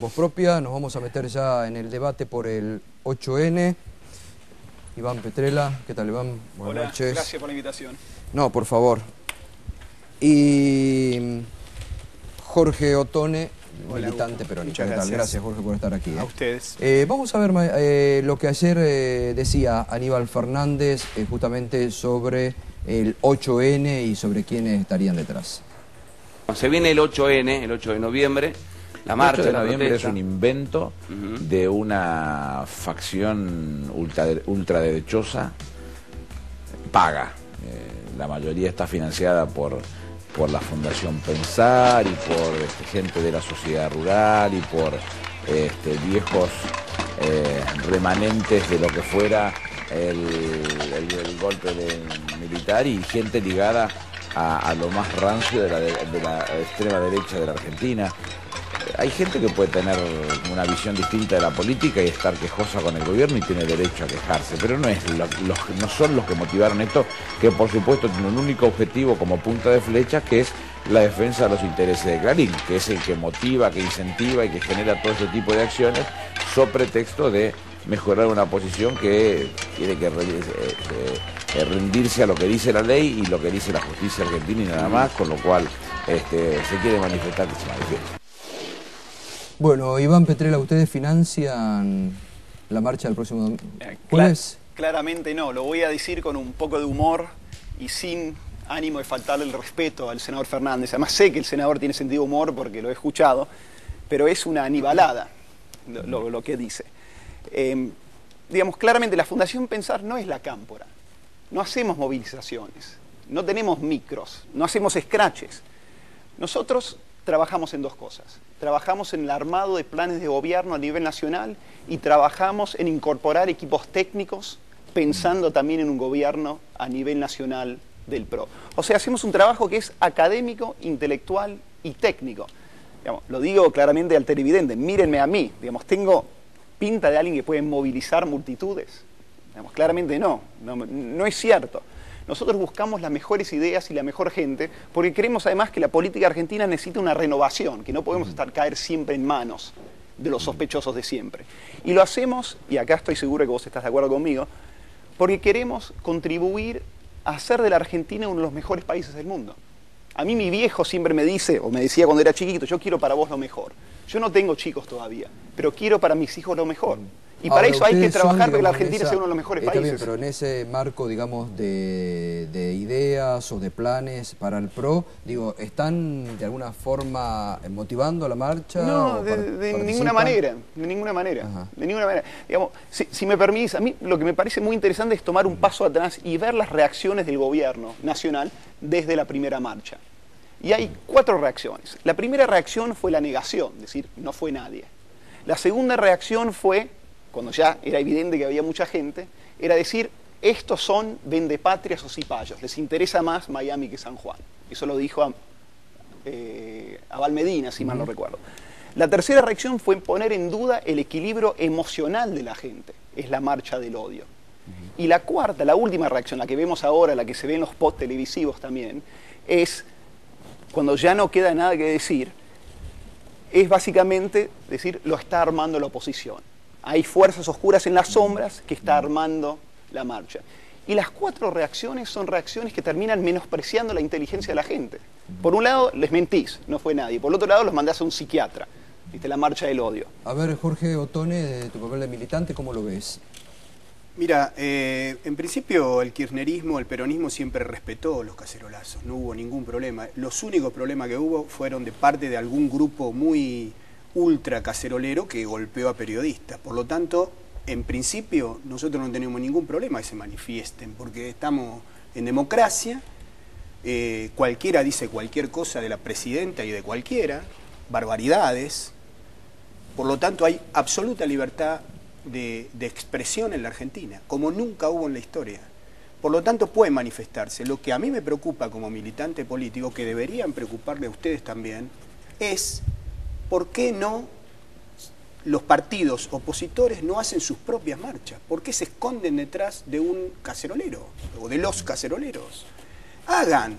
Voz propia, nos vamos a meter ya en el debate por el 8N. Iván Petrella, ¿qué tal, Iván? Buenas noches. Gracias por la invitación. No, por favor. Y Jorge Otone, militante peronista. Muchas gracias. Gracias, Jorge, por estar aquí. A ustedes. Vamos a ver lo que ayer decía Aníbal Fernández justamente sobre el 8N y sobre quiénes estarían detrás. Se viene el 8N, el 8 de noviembre, la marcha de noviembre es un invento de una facción ultraderechosa paga. La mayoría está financiada por la Fundación Pensar y por gente de la sociedad rural y por viejos remanentes de lo que fuera el golpe militar y gente ligada a lo más rancio de la extrema derecha de la Argentina. Hay gente que puede tener una visión distinta de la política y estar quejosa con el gobierno y tiene derecho a quejarse, pero no son los que motivaron esto, que por supuesto tiene un único objetivo como punta de flecha, que es la defensa de los intereses de Clarín, que es el que motiva, que incentiva y que genera todo ese tipo de acciones, sobre pretexto de mejorar una posición que tiene que rendirse a lo que dice la ley y lo que dice la justicia argentina y nada más, con lo cual se quiere manifestar que se manifieste. Bueno, Iván Petrella, ¿ustedes financian la marcha del próximo jueves? Claramente no, lo voy a decir con un poco de humor y sin ánimo de faltarle el respeto al senador Fernández. Además sé que el senador tiene sentido de humor porque lo he escuchado, pero es una anibalada lo que dice. Digamos, claramente la Fundación Pensar no es la cámpora. No hacemos movilizaciones, no tenemos micros, no hacemos scratches. Nosotros trabajamos en dos cosas. Trabajamos en el armado de planes de gobierno a nivel nacional y trabajamos en incorporar equipos técnicos pensando también en un gobierno a nivel nacional del PRO. O sea, hacemos un trabajo que es académico, intelectual y técnico. Digamos, lo digo claramente al televidente, mírenme a mí, digamos, tengo pinta de alguien que puede movilizar multitudes. Digamos, claramente no es cierto. Nosotros buscamos las mejores ideas y la mejor gente porque creemos además que la política argentina necesita una renovación, que no podemos caer siempre en manos de los sospechosos de siempre. Y lo hacemos, y acá estoy seguro que vos estás de acuerdo conmigo, porque queremos contribuir a hacer de la Argentina uno de los mejores países del mundo. A mí mi viejo siempre me dice, o me decía cuando era chiquito, yo quiero para vos lo mejor. Yo no tengo chicos todavía, pero quiero para mis hijos lo mejor. Y para eso hay que trabajar para que la Argentina sea uno de los mejores países. Bien, pero en ese marco, digamos, de ideas o de planes para el PRO, digo, ¿están de alguna forma motivando la marcha? No, de ninguna manera, de ninguna manera. Ajá. De ninguna manera. Digamos, si me permitís, a mí lo que me parece muy interesante es tomar un paso atrás y ver las reacciones del gobierno nacional desde la primera marcha. Y hay 4 reacciones. La primera reacción fue la negación, es decir, no fue nadie. La segunda reacción fue, cuando ya era evidente que había mucha gente, era decir, estos son vendepatrias o cipayos, les interesa más Miami que San Juan. Eso lo dijo a Valmedina, si mal no recuerdo. La tercera reacción fue poner en duda el equilibrio emocional de la gente, es la marcha del odio. Y la cuarta, la última reacción, la que vemos ahora, la que se ve en los spots televisivos también, es, cuando ya no queda nada que decir, es básicamente decir, lo está armando la oposición. Hay fuerzas oscuras en las sombras que está armando la marcha. Y las 4 reacciones son reacciones que terminan menospreciando la inteligencia de la gente. Por un lado, les mentís, no fue nadie. Por otro lado, los mandás a un psiquiatra. ¿Viste? La marcha del odio. A ver, Jorge Otone, de tu papel de militante, ¿cómo lo ves? Mira, en principio el kirchnerismo, el peronismo siempre respetó los cacerolazos, no hubo ningún problema. Los únicos problemas que hubo fueron de parte de algún grupo muy ultra cacerolero que golpeó a periodistas. Por lo tanto, en principio nosotros no tenemos ningún problema que se manifiesten, porque estamos en democracia, cualquiera dice cualquier cosa de la presidenta y de cualquiera, barbaridades. Por lo tanto hay absoluta libertad de expresión en la Argentina, como nunca hubo en la historia. Por lo tanto puede manifestarse. Lo que a mí me preocupa como militante político, que deberían preocuparle a ustedes también, es por qué no los partidos opositores no hacen sus propias marchas. ¿Por qué se esconden detrás de un cacerolero o de los caceroleros? Hagan,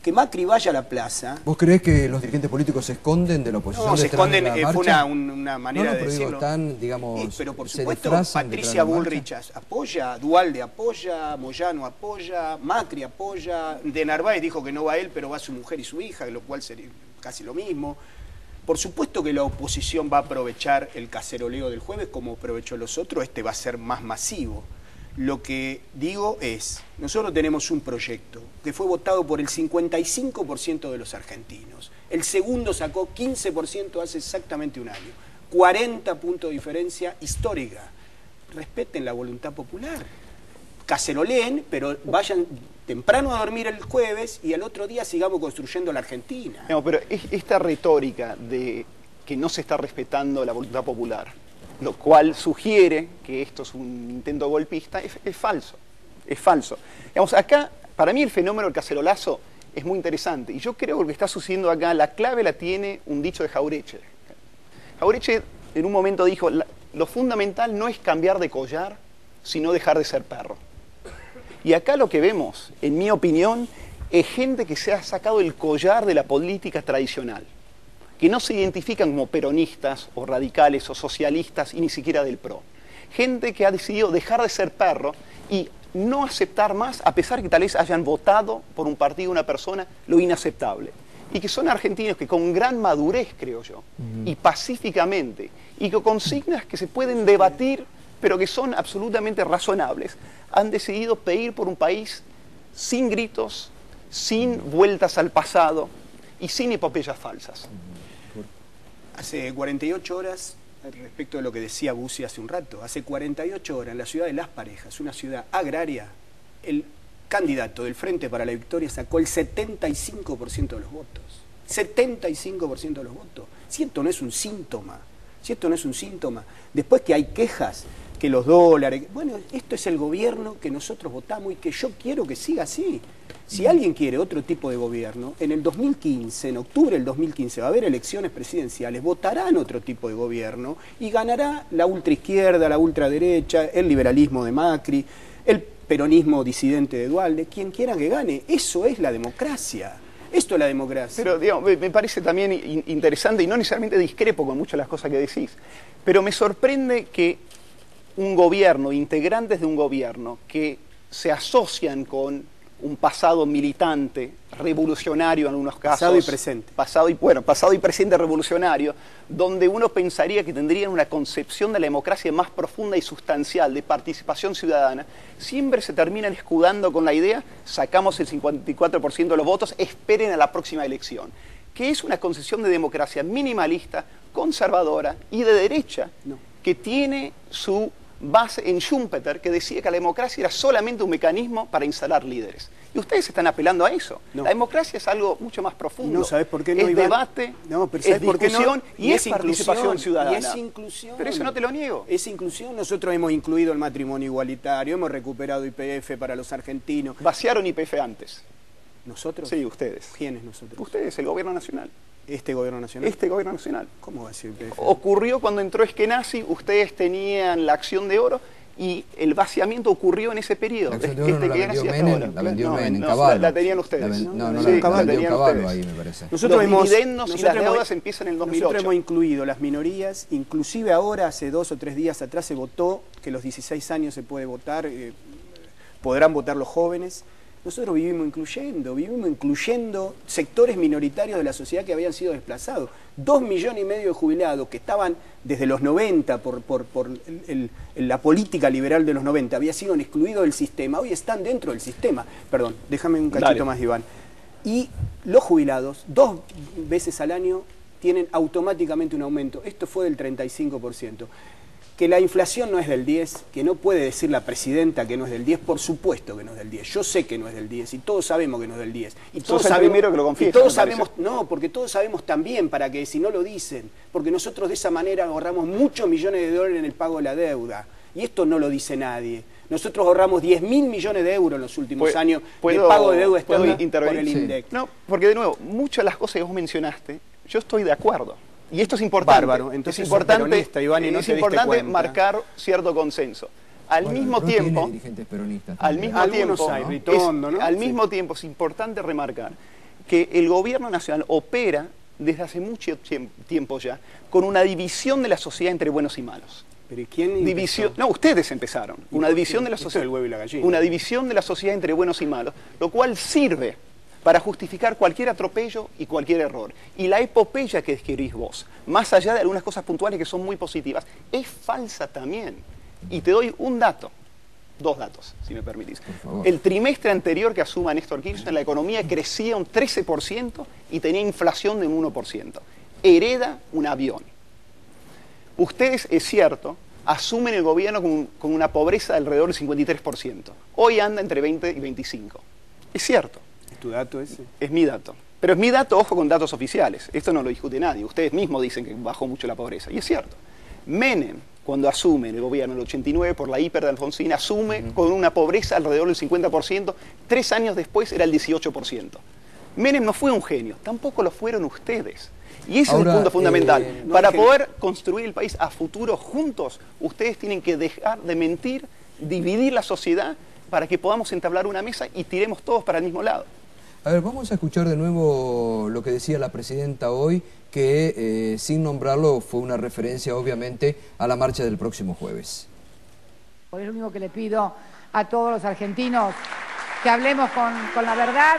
que Macri vaya a la plaza. ¿Vos creés que los dirigentes políticos se esconden de la oposición? No, se detrás de esconden, la fue marcha? una manera no, de pero digo, decirlo. están, digamos, pero por se supuesto, disfrazan Patricia detrás de la Bullrich apoya, Duhalde apoya, Moyano apoya, Macri apoya, de Narváez dijo que no va él, pero va su mujer y su hija, lo cual sería casi lo mismo. Por supuesto que la oposición va a aprovechar el caceroleo del jueves como aprovechó los otros, este va a ser más masivo. Lo que digo es, nosotros tenemos un proyecto que fue votado por el 55% de los argentinos. El segundo sacó 15% hace exactamente un año. 40 puntos de diferencia histórica. Respeten la voluntad popular. Caceroleen, pero vayan temprano a dormir el jueves y al otro día sigamos construyendo la Argentina. No, pero esta retórica de que no se está respetando la voluntad popular, lo cual sugiere que esto es un intento golpista, es falso. Es falso. Digamos, acá, para mí el fenómeno del cacerolazo es muy interesante. Y yo creo que lo que está sucediendo acá, la clave la tiene un dicho de Jauretche. Jauretche en un momento dijo, lo fundamental no es cambiar de collar, sino dejar de ser perro. Y acá lo que vemos, en mi opinión, es gente que se ha sacado el collar de la política tradicional, que no se identifican como peronistas o radicales o socialistas y ni siquiera del PRO. Gente que ha decidido dejar de ser perro y no aceptar más, a pesar que tal vez hayan votado por un partido, una persona, lo inaceptable. Y que son argentinos que con gran madurez, creo yo, y pacíficamente, y con consignas que se pueden debatir, pero que son absolutamente razonables, han decidido pedir por un país sin gritos, sin vueltas al pasado y sin epopeyas falsas. Hace 48 horas, respecto de lo que decía Bussi hace un rato, hace 48 horas en la ciudad de Las Parejas, una ciudad agraria, el candidato del Frente para la Victoria sacó el 75% de los votos. 75% de los votos. Si esto no es un síntoma, después que hay quejas, que los dólares... Bueno, esto es el gobierno que nosotros votamos y que yo quiero que siga así. Si alguien quiere otro tipo de gobierno, en el 2015, en octubre del 2015, va a haber elecciones presidenciales, votarán otro tipo de gobierno y ganará la ultraizquierda, la ultraderecha, el liberalismo de Macri, el peronismo disidente de Duhalde, quien quiera que gane. Eso es la democracia. Esto es la democracia. Pero digamos, me parece también interesante, y no necesariamente discrepo con muchas de las cosas que decís, pero me sorprende que un gobierno, integrantes de un gobierno que se asocian con un pasado militante, revolucionario en algunos casos. Pasado y presente. Pasado y presente revolucionario, donde uno pensaría que tendrían una concepción de la democracia más profunda y sustancial, de participación ciudadana, siempre se terminan escudando con la idea, sacamos el 54% de los votos, esperen a la próxima elección. Que es una concepción de democracia minimalista, conservadora y de derecha, que tiene su base en Schumpeter, que decía que la democracia era solamente un mecanismo para instalar líderes. Y ustedes están apelando a eso. No. La democracia es algo mucho más profundo. No, ¿sabes por qué no, es Iván? Debate, no, pero es discusión y es participación ciudadana. Y es inclusión. Pero eso no te lo niego. Es inclusión. Nosotros hemos incluido el matrimonio igualitario, hemos recuperado YPF para los argentinos. Vaciaron YPF antes. ¿Nosotros? Sí, ustedes. ¿Quiénes nosotros? Ustedes, el gobierno nacional. ¿Este gobierno nacional? Este gobierno nacional. ¿Cómo va a ser YPF? Ocurrió cuando entró Eskenazi, ustedes tenían la Acción de Oro, y el vaciamiento ocurrió en ese periodo. La Acción de Oro la vendió Menem, en Caballo. La tenían ustedes. La vendió Caballo ahí, me parece. Los dividendos y las deudas empiezan en el 2008. Nosotros hemos incluido las minorías, inclusive ahora, hace 2 o 3 días atrás, se votó que los 16 años se puede votar, podrán votar los jóvenes. Nosotros vivimos incluyendo sectores minoritarios de la sociedad que habían sido desplazados. 2,5 millones de jubilados que estaban desde los 90 por la política liberal de los 90, había sido excluidos del sistema, hoy están dentro del sistema. Perdón, déjame un cachito más, Iván. Y los jubilados, 2 veces al año, tienen automáticamente un aumento. Esto fue del 35%. Que la inflación no es del 10, que no puede decir la presidenta que no es del 10, por supuesto que no es del 10. Yo sé que no es del 10 y todos sabemos que no es del 10. Y todos sabemos, el primero que lo confiesa, y todos sabemos, no, porque todos sabemos también para que si no lo dicen, porque nosotros de esa manera ahorramos muchos millones de dólares en el pago de la deuda. Y esto no lo dice nadie. Nosotros ahorramos 10.000 millones de euros en los últimos años de pago de deuda externa por el INDEC. No, porque de nuevo, muchas de las cosas que vos mencionaste, yo estoy de acuerdo. Y esto es importante. Bárbaro. Entonces es importante, Iván, y no es importante marcar cierto consenso. Al mismo tiempo, dirigentes peronistas. al mismo tiempo es importante remarcar que el gobierno nacional opera desde hace mucho tiempo ya con una división de la sociedad entre buenos y malos. ¿Pero y quién empezó? No, ustedes empezaron. Una división de la Esto es el huevo y la gallina. Una división de la sociedad entre buenos y malos, lo cual sirve para justificar cualquier atropello y cualquier error. Y la epopeya que describís vos, más allá de algunas cosas puntuales que son muy positivas, es falsa también. Y te doy un dato, 2 datos, si me permitís. El trimestre anterior que asuma Néstor Kirchner, la economía crecía un 13% y tenía inflación de un 1%. Hereda un avión. Ustedes, es cierto, asumen el gobierno con una pobreza de alrededor del 53%. Hoy anda entre 20 y 25. Es cierto. ¿Es tu dato ese? Es mi dato. Pero es mi dato, ojo, con datos oficiales. Esto no lo discute nadie. Ustedes mismos dicen que bajó mucho la pobreza. Y es cierto. Menem, cuando asume el gobierno en el 89 por la hiper de Alfonsín, asume con una pobreza alrededor del 50%. 3 años después era el 18%. Menem no fue un genio. Tampoco lo fueron ustedes. Y ese es el punto fundamental. Para poder construir el país a futuro juntos, ustedes tienen que dejar de mentir, dividir la sociedad para que podamos entablar una mesa y tiremos todos para el mismo lado. A ver, vamos a escuchar de nuevo lo que decía la presidenta hoy, que sin nombrarlo fue una referencia obviamente a la marcha del próximo jueves. Es lo único que le pido a todos los argentinos, que hablemos con la verdad,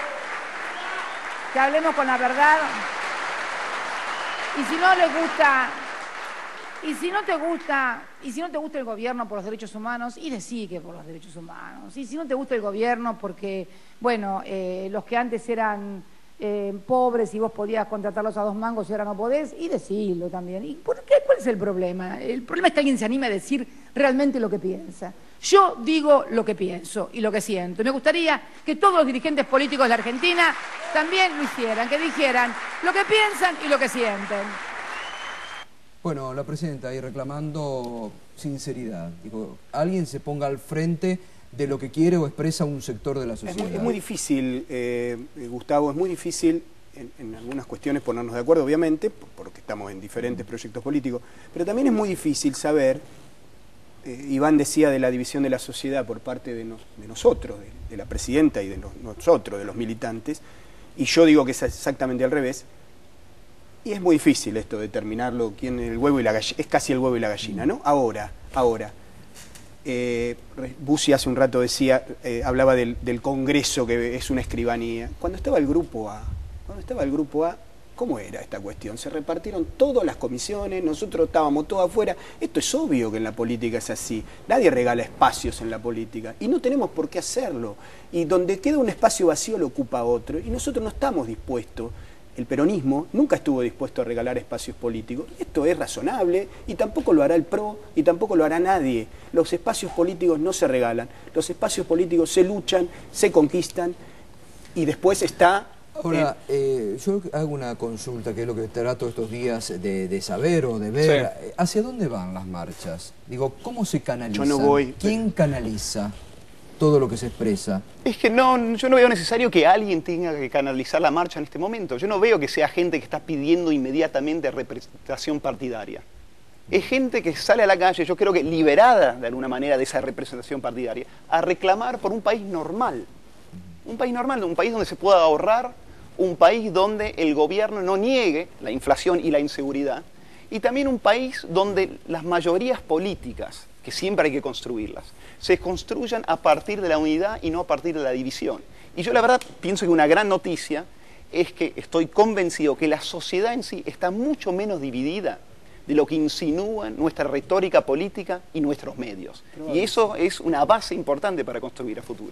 que hablemos con la verdad. Y si no les gusta, y si no te gusta el gobierno por los derechos humanos, y decí que por los derechos humanos. Y si no te gusta el gobierno porque, bueno, los que antes eran pobres y vos podías contratarlos a 2 mangos y ahora no podés, y decilo también. ¿Y por qué? ¿Cuál es el problema? El problema es que alguien se anime a decir realmente lo que piensa. Yo digo lo que pienso y lo que siento. Me gustaría que todos los dirigentes políticos de la Argentina también lo hicieran, que dijeran lo que piensan y lo que sienten. Bueno, la presidenta ahí reclamando sinceridad. Digo, alguien se ponga al frente de lo que quiere o expresa un sector de la sociedad. Es muy difícil, Gustavo, es muy difícil en algunas cuestiones ponernos de acuerdo, obviamente, porque estamos en diferentes proyectos políticos, pero también es muy difícil saber, Iván decía de la división de la sociedad por parte de nosotros, de la presidenta y de nosotros, de los militantes, y yo digo que es exactamente al revés, y es muy difícil esto de determinarlo, quién es el huevo y la gallina, es casi el huevo y la gallina, ¿no? Ahora, Bussi hace un rato decía, hablaba del Congreso, que es una escribanía. Cuando estaba el Grupo A, ¿cómo era esta cuestión? Se repartieron todas las comisiones, nosotros estábamos todos afuera. Esto es obvio que en la política es así. Nadie regala espacios en la política y no tenemos por qué hacerlo. Y donde queda un espacio vacío lo ocupa otro. Y nosotros no estamos dispuestos. El peronismo nunca estuvo dispuesto a regalar espacios políticos. Esto es razonable y tampoco lo hará el PRO y tampoco lo hará nadie. Los espacios políticos no se regalan. Los espacios políticos se luchan, se conquistan y después está... Ahora, yo hago una consulta, que es lo que trato estos días de saber o de ver. Sí. ¿Hacia dónde van las marchas? Digo, ¿cómo se canalizan? Yo no voy. ¿Quién canaliza todo lo que se expresa? Es que no, yo no veo necesario que alguien tenga que canalizar la marcha en este momento. Yo no veo que sea gente que está pidiendo inmediatamente representación partidaria. Es gente que sale a la calle, yo creo que liberada de alguna manera de esa representación partidaria, a reclamar por un país normal. Un país normal, un país donde se pueda ahorrar, un país donde el gobierno no niegue la inflación y la inseguridad, y también un país donde las mayorías políticas, que siempre hay que construirlas, se construyan a partir de la unidad y no a partir de la división. Y yo la verdad pienso que una gran noticia es que estoy convencido que la sociedad en sí está mucho menos dividida de lo que insinúan nuestra retórica política y nuestros medios. Y eso es una base importante para construir a futuro.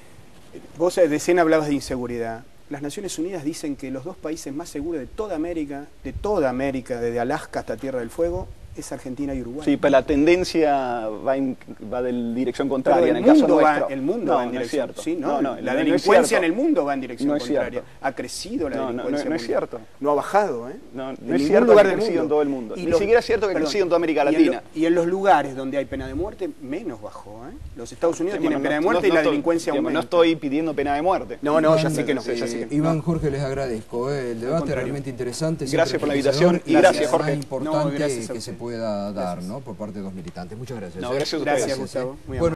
Vos recién hablabas de inseguridad. Las Naciones Unidas dicen que los 2 países más seguros de toda América, desde Alaska hasta Tierra del Fuego, es Argentina y Uruguay. Sí, pero la tendencia va de dirección contraria en el caso nuestro. El mundo va en dirección. No es cierto. Sí, la delincuencia en el mundo va en dirección contraria. Ha crecido la delincuencia. No es cierto. No ha bajado, ¿eh? No es cierto que ha crecido en todo el mundo. Ni siquiera es cierto que ha crecido en toda América Latina. Y en los lugares donde hay pena de muerte, menos bajó, ¿eh? Los Estados Unidos tienen pena de muerte y la delincuencia aumenta. No estoy pidiendo pena de muerte. No, ya sé que no. Iván, Jorge, les agradezco. El debate realmente interesante. Gracias por la invitación y gracias, Jorge. Es importante que se pueda dar, ¿no? Por parte de los militantes. Muchas gracias. Gracias a ustedes. Gracias, Gustavo.